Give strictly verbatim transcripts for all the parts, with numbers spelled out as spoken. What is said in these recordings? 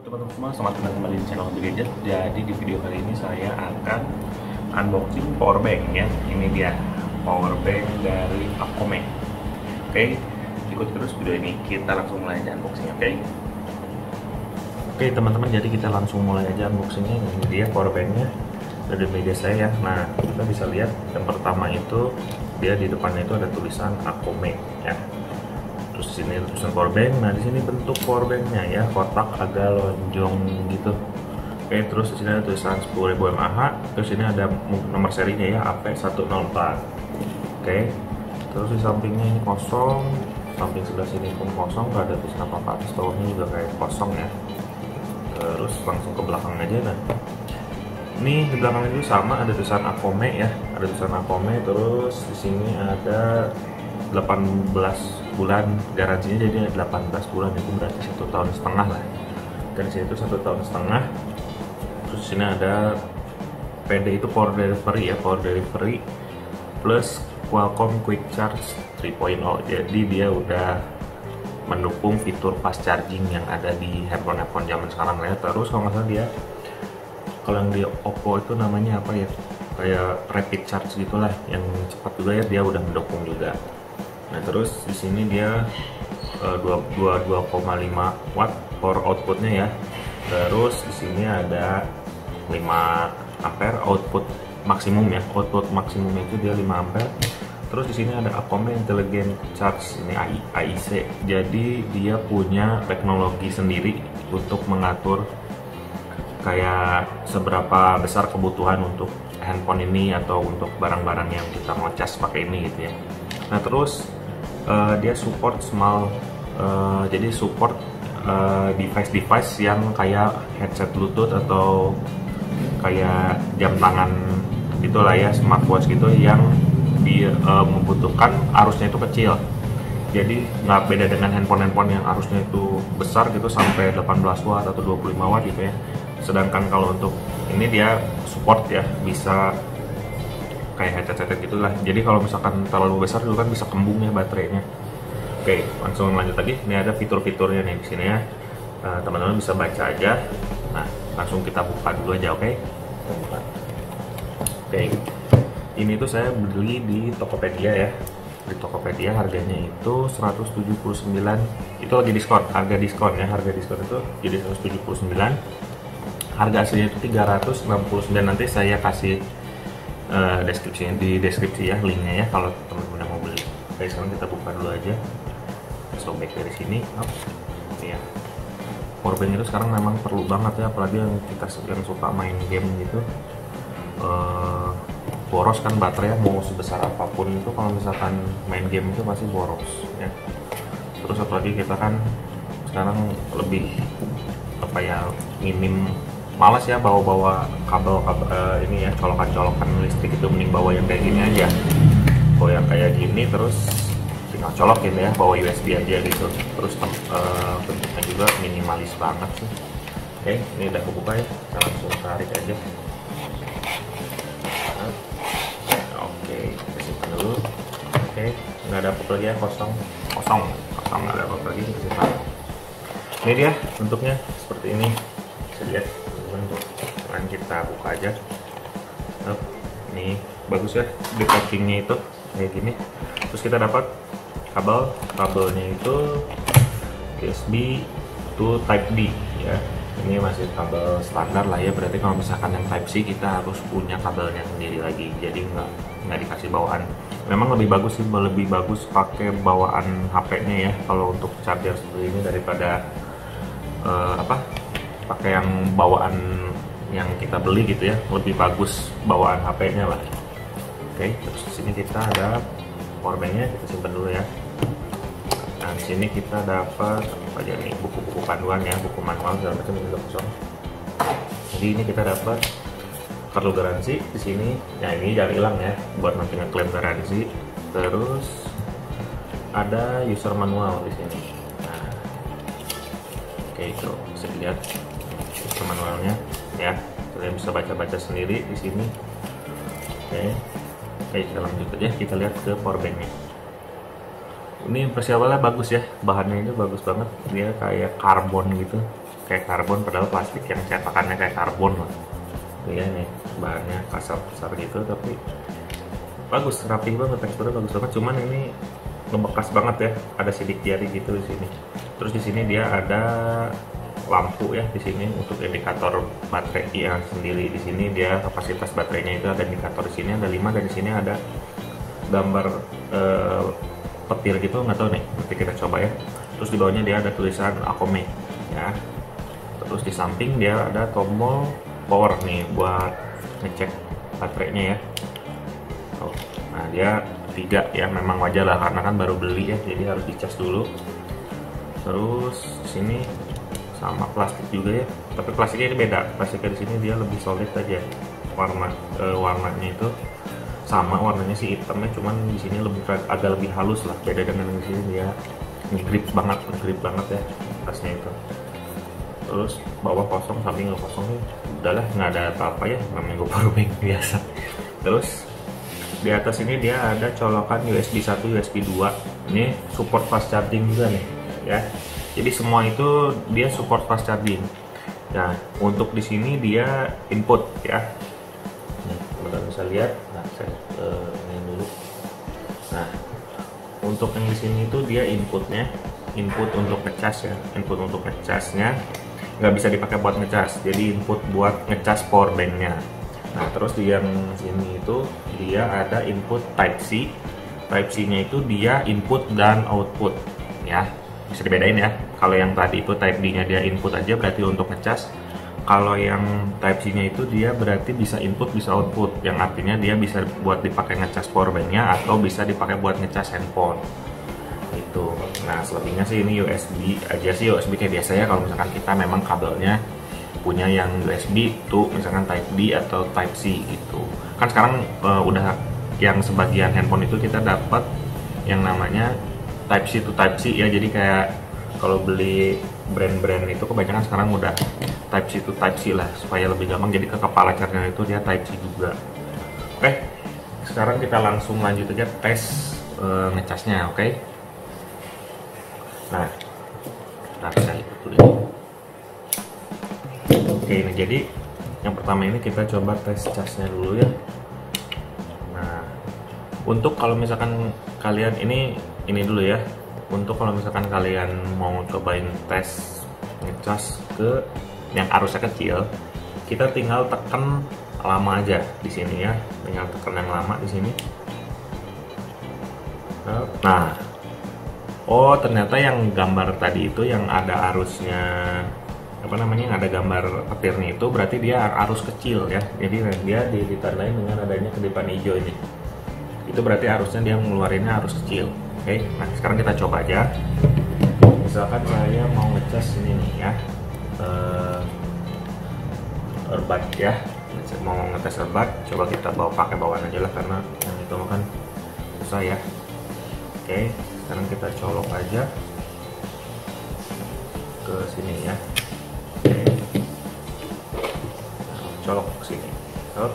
Teman-teman semua, selamat datang kembali di channel Gadget. Jadi di video kali ini saya akan unboxing power bank ya. Ini dia power bank dari Acome. Oke, ikut terus video ini. Kita langsung mulai aja unboxing, oke? Oke teman-teman, jadi kita langsung mulai aja unboxingnya. Ini dia power banknya dari media saya. Nah, kita bisa lihat yang pertama itu dia di depannya itu ada tulisan Acome ya. Terus sini tulisan power bank. Nah di sini bentuk power banknya ya, kotak agak lonjong gitu. Oke, terus di sini ada tulisan sepuluh ribu mAh. Terus ini ada nomor serinya ya, A P seratus empat. Oke, terus di sampingnya ini kosong, samping sebelah sini pun kosong, nggak ada tulisan apa-apa. Atas bawahnya juga kayak kosong ya. Terus langsung ke belakang aja. Nah, ini di belakang itu sama, ada tulisan Acome ya, ada tulisan Acome. Terus di sini ada delapan belas bulan garansinya, jadi delapan belas bulan itu berarti satu tahun setengah lah. Dan sini itu satu tahun setengah. Terus sini ada P D itu power delivery ya, power delivery plus Qualcomm Quick Charge tiga titik nol. Jadi dia udah mendukung fitur fast charging yang ada di handphone-handphone zaman sekarang ya. Terus kalau nggak salah dia, kalau yang di Oppo itu namanya apa ya, kayak rapid charge gitulah, yang cepat juga ya, dia udah mendukung juga. Nah terus di sini dia uh, dua puluh dua koma lima watt power outputnya ya. Terus di sini ada lima ampere output maksimum ya, output maksimumnya itu dia lima ampere. Terus di sini ada Acome Intelligent Charge, ini A I C. Jadi dia punya teknologi sendiri untuk mengatur kayak seberapa besar kebutuhan untuk handphone ini atau untuk barang-barang yang kita mau cas pakai ini gitu ya. Nah terus uh, dia support small, uh, jadi support device-device uh, yang kayak headset Bluetooth atau kayak jam tangan gitulah ya, smartwatch gitu, yang dia uh, membutuhkan arusnya itu kecil. Jadi nggak beda dengan handphone-handphone yang arusnya itu besar gitu sampai delapan belas watt atau dua puluh lima watt gitu ya. Sedangkan kalau untuk ini dia support ya, bisa kayak headset-headset gitulah. Jadi kalau misalkan terlalu besar juga kan bisa kembung ya baterainya. Oke, langsung lanjut lagi. Ini ada fitur-fiturnya nih di sini ya. Nah, teman-teman bisa baca aja. Nah, langsung kita buka dulu aja, oke? Kita buka. Oke. Ini tuh saya beli di Tokopedia ya. Di Tokopedia harganya itu seratus tujuh puluh sembilan. Itu lagi diskon, harga diskon ya. Harga diskon itu jadi seratus tujuh puluh sembilan. Harga aslinya itu tiga ratus enam puluh sembilan. Nanti saya kasih Uh, deskripsinya di deskripsi ya, linknya ya, kalau teman-teman mau beli. Oke, sekarang kita buka dulu aja, sobek dari sini. Oh, ini ya, powerbank itu sekarang memang perlu banget ya, apalagi yang kita yang suka main game gitu. Uh, boros kan baterai, mau sebesar apapun itu kalau misalkan main game itu masih boros ya. Terus apalagi kita kan sekarang lebih apa ya, minim, malas ya bawa-bawa kabel, kabel uh, ini ya, colokan-colokan listrik itu, mending bawa yang kayak gini aja. Bawa yang kayak gini terus tinggal colokin ya, bawa U S B aja gitu. Terus uh, bentuknya juga minimalis banget sih. Oke, ini udah kebuka ya, kita langsung tarik aja. Nah, oke, kita simpan dulu. Oke, nggak ada apa-apa lagi ya, kosong, kosong, kosong, nggak ada apa-apa lagi. Ini dia bentuknya seperti ini, bisa lihat. Sekarang kita buka aja. Oh, ini bagus ya, di packingnya itu kayak gini. Terus kita dapat kabel, kabelnya itu U S B to Type D ya. Ini masih kabel standar lah ya, berarti kalau misalkan yang Type C kita harus punya kabelnya sendiri lagi, jadi nggak nggak dikasih bawaan. Memang lebih bagus sih, lebih bagus pakai bawaan H P-nya ya, kalau untuk charger seperti ini daripada uh, apa pakai yang bawaan yang kita beli gitu ya, lebih bagus bawaan H P-nya lah. Oke, terus di sini kita ada powerbank-nya, kita simpan dulu ya. Nah, di sini kita dapat apa aja nih, buku-buku panduan ya, buku manual segala macam juga kosong. Jadi ini kita dapat kartu garansi di sini. Nah, ini jangan hilang ya, buat nanti ngeklaim garansi. Terus ada user manual di sini. Nah, oke, itu bisa dilihat manualnya ya, kalian bisa baca-baca sendiri di sini. Oke, oke, kita lanjut aja, kita lihat ke powerbanknya. Ini versi awalnya bagus ya, bahannya ini bagus banget, dia kayak karbon gitu. kayak karbon, padahal plastik yang cetakannya kayak karbon loh. Iya nih, bahannya kasar-kasar gitu, tapi bagus, rapi banget, teksturnya bagus banget. Cuman ini ngebekas banget ya, ada sidik jari gitu di sini. Terus di sini dia ada lampu ya di sini untuk indikator baterai yang sendiri. Di sini dia kapasitas baterainya itu ada indikator, di sini ada lima, dan di sini ada gambar eh, petir gitu, nggak tahu nih, nanti kita coba ya. Terus di bawahnya dia ada tulisan Akome ya. Terus di samping dia ada tombol power nih buat ngecek baterainya ya. Oh, nah dia tiga ya, memang wajar lah karena kan baru beli ya, jadi harus dicas dulu. Terus di sini sama plastik juga ya, tapi plastiknya ini beda. Plastiknya di sini dia lebih solid aja, warna eh, warnanya itu sama, warnanya sih hitamnya, cuman di sini lebih agak lebih halus lah, beda dengan di sini dia ngegrip banget, ngegrip banget ya tasnya itu. Terus bawah kosong, samping nggak kosong nih, udahlah nggak ada apa-apa ya, namanya gue powerbank biasa. Terus di atas ini dia ada colokan U S B satu, U S B dua, ini support fast charging juga nih ya. Jadi semua itu dia support fast charging. Nah, untuk di sini dia input ya. Nih, teman-teman bisa lihat. Nah, saya uh, ini dulu. Nah, untuk yang di sini itu dia inputnya, input untuk ngecas ya, input untuk ngecasnya nggak bisa dipakai buat ngecas. Jadi input buat ngecas power banknya. Nah, terus di yang sini itu dia ada input Type C. Type C-nya itu dia input dan output ya. Bisa dibedain ya. Kalau yang tadi itu Type D-nya dia input aja, berarti untuk ngecas. Kalau yang Type C-nya itu dia berarti bisa input bisa output, yang artinya dia bisa buat dipakai ngecas powerbanknya atau bisa dipakai buat ngecas handphone itu. Nah, selebihnya sih ini U S B aja sih, U S B kayak biasa ya. Kalau misalkan kita memang kabelnya punya yang U S B tuh misalkan Type D atau Type C gitu. Kan sekarang uh, udah yang sebagian handphone itu kita dapat yang namanya Type C to Type C ya. Jadi kayak kalau beli brand-brand itu kebanyakan sekarang udah Type C to Type C lah, supaya lebih gampang. Jadi ke kepala charger itu dia Type C juga. Oke, sekarang kita langsung lanjut aja tes uh, ngecasnya. Oke, nah kita bisa ikut dulu. Oke, nah jadi yang pertama ini kita coba tes casnya dulu ya. Nah, untuk kalau misalkan kalian ini ini dulu ya, untuk kalau misalkan kalian mau cobain tes ngecas ke yang arusnya kecil, kita tinggal tekan lama aja di sini ya, tinggal tekan yang lama di sini. Nah, oh ternyata yang gambar tadi itu yang ada arusnya apa namanya, yang ada gambar petirnya itu berarti dia arus kecil ya. Jadi dia ditandain dengan adanya kedipan hijau ini, itu berarti arusnya dia ngeluarinnya arus kecil. Oke, nah sekarang kita coba aja. Misalkan saya mau ngecas ini nih ya, uh, earbud ya, mau ngetes earbud, coba kita bawa pakai bawaan aja lah karena yang itu kan susah ya. Oke, sekarang kita colok aja ke sini ya. Oke, colok ke sini. Nah,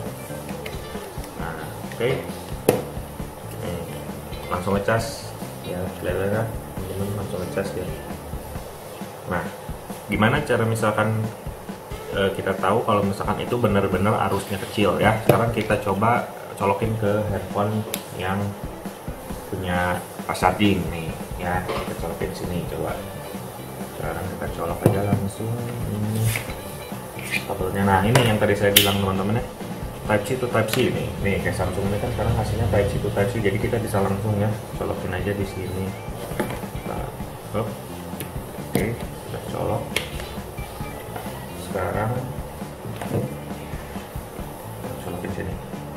oke, nih, langsung ngecas. Ya, kelihatan kan teman-teman, langsung ngecas ya. Nah, gimana cara misalkan e, kita tahu kalau misalkan itu benar-benar arusnya kecil ya? Sekarang kita coba colokin ke handphone yang punya fast charging nih ya. Kita colokin sini coba. Sekarang kita colok aja langsung ini kabelnya. Nah, ini yang tadi saya bilang teman-teman ya, Type C to Type C nih. Nih kayak Samsung ini kan sekarang hasilnya Type C to Type C, jadi kita bisa langsung ya colokin aja di sini. Nah, oke, kita colok. Sekarang colokin sini.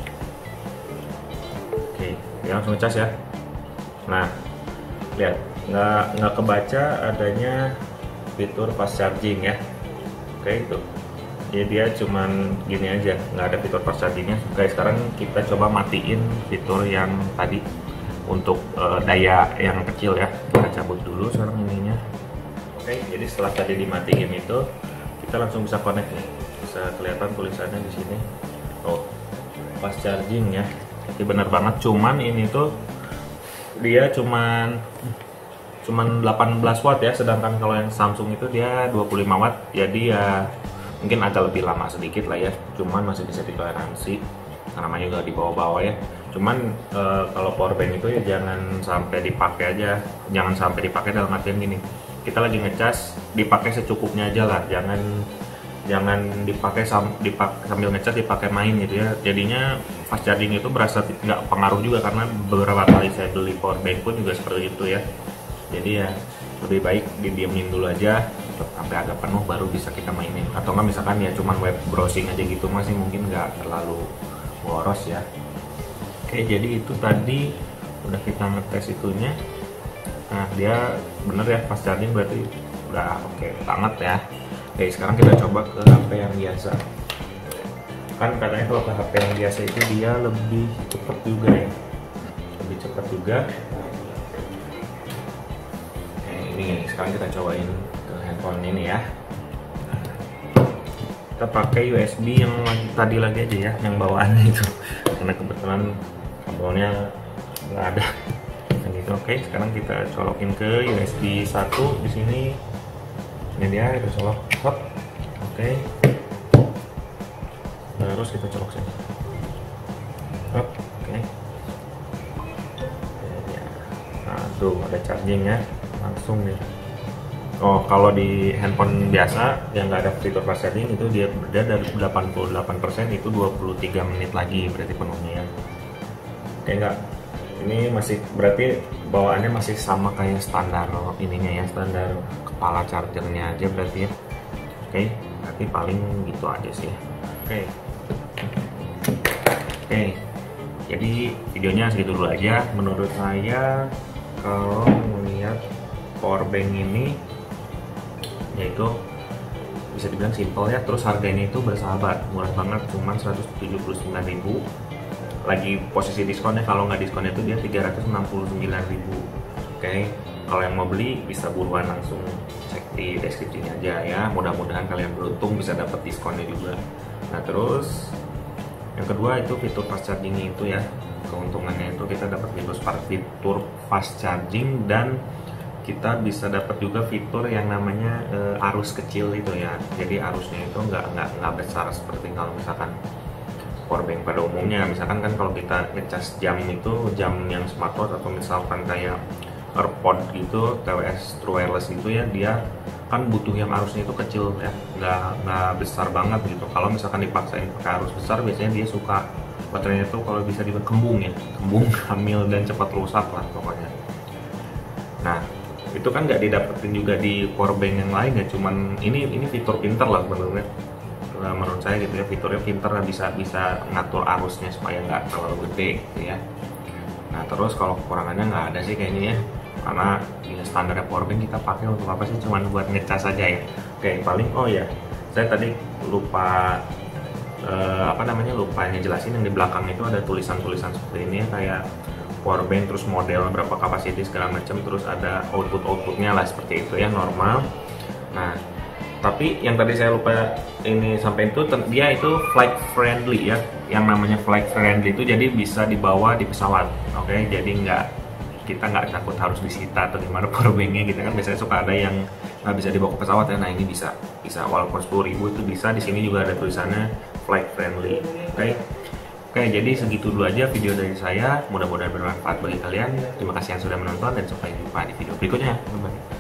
Oke, ya langsung cas ya. Nah, lihat nggak nggak kebaca adanya fitur fast charging ya. Oke, itu. Jadi dia cuman gini aja, nggak ada fitur fast chargingnya. Oke, sekarang kita coba matiin fitur yang tadi untuk uh, daya yang kecil ya. Kita cabut dulu sekarang ininya. Oke, jadi setelah tadi dimatiin itu, kita langsung bisa connect nih. Bisa kelihatan tulisannya di sini. Oh, fast charging ya. Jadi benar banget. Cuman ini tuh dia cuman cuman delapan belas watt ya, sedangkan kalau yang Samsung itu dia dua puluh lima watt, jadi ya mungkin agak lebih lama sedikit lah ya, cuman masih bisa ditoleransi, namanya juga di bawah-bawah ya. Cuman e, kalau powerbank itu ya jangan sampai dipakai aja, jangan sampai dipakai dalam artian gini, kita lagi ngecas dipakai secukupnya aja lah, jangan jangan dipakai sam, dipakai sambil ngecas dipakai main gitu ya, jadinya fast charging itu berasa nggak pengaruh juga, karena beberapa kali saya beli powerbank pun juga seperti itu ya. Jadi ya lebih baik didiemin dulu aja sampai agak penuh baru bisa kita mainin, atau nggak misalkan ya cuman web browsing aja gitu masih mungkin nggak terlalu boros ya. Oke, jadi itu tadi udah kita ngetes itunya. Nah dia bener ya fast charging, berarti udah oke banget ya. Oke, sekarang kita coba ke H P yang biasa. Kan katanya kalau ke H P yang biasa itu dia lebih cepat juga ya, lebih cepat juga. Oke, ini sekarang kita cobain ke handphone ini ya. Kita pakai U S B yang lagi, tadi lagi aja ya, yang bawaannya itu, karena kebetulan kabelnya nggak ada. Gitu. Oke, sekarang kita colokin ke U S B satu di sini. Ini dia, kita colok. Hop. Oke. Terus kita colok sini. Hop. Oke. Nah, tuh ada charging ya, langsung nih. Oh, kalau di handphone biasa yang nggak ada fitur fast charging itu dia beda dari delapan puluh delapan persen itu dua puluh tiga menit lagi berarti penuhnya ya. Oke, enggak. Ini masih berarti bawaannya masih sama kayak standar ininya ya, standar kepala chargernya aja berarti ya. Oke, berarti paling gitu aja sih. Oke. Oke. Jadi videonya segitu dulu aja. Menurut saya kalau melihat powerbank ini yaitu bisa dibilang simple ya, terus harganya itu bersahabat, murah banget, cuma seratus tujuh puluh sembilan ribu. Lagi posisi diskonnya, kalau nggak diskonnya itu dia tiga ratus enam puluh sembilan ribu. Oke, kalau yang mau beli bisa buruan langsung cek di deskripsinya aja ya, mudah-mudahan kalian beruntung bisa dapat diskonnya juga. Nah terus yang kedua itu fitur fast charging itu ya, keuntungannya itu kita dapat fitur fitur fast charging, dan kita bisa dapat juga fitur yang namanya e, arus kecil itu ya, jadi arusnya itu nggak nggak nggak besar seperti kalau misalkan powerbank pada umumnya. Misalkan kan kalau kita ngecas jam itu, jam yang smartwatch atau misalkan kayak AirPod gitu, T W S True Wireless itu ya, dia kan butuh yang arusnya itu kecil ya, nggak nggak besar banget gitu. Kalau misalkan dipaksain pakai arus besar, biasanya dia suka baterainya tuh kalau bisa dibilang kembung ya, kembung, hamil, dan cepat rusak lah pokoknya. Nah itu kan nggak didapetin juga di powerbank yang lain ya, cuman ini ini fitur pinter lah sebenarnya. Nah, menurut saya gitu ya, fiturnya pinter, bisa bisa ngatur arusnya supaya nggak terlalu gede gitu ya. Nah terus kalau kekurangannya nggak ada sih kayaknya ya, karena ya, standarnya powerbank kita pakai untuk apa sih, cuman buat ngecas aja ya. Oke, paling oh ya saya tadi lupa eh, apa namanya lupa ngejelasin yang di belakang itu ada tulisan-tulisan seperti ini ya, kayak powerbank, terus model berapa kapasitas segala macam, terus ada output-outputnya lah seperti itu ya, normal. Nah tapi yang tadi saya lupa ini sampai itu, dia itu flight friendly ya, yang namanya flight friendly itu jadi bisa dibawa di pesawat. Oke, jadi nggak, kita nggak takut harus disita atau gimana powerbanknya gitu kan, biasanya suka ada yang nggak bisa dibawa ke pesawat ya. Nah ini bisa bisa walaupun sepuluh ribu itu bisa. Di sini juga ada tulisannya flight friendly. Oke. Oke, jadi segitu dulu aja video dari saya, mudah-mudahan bermanfaat bagi kalian. Terima kasih yang sudah menonton dan sampai jumpa di video berikutnya. Bye-bye.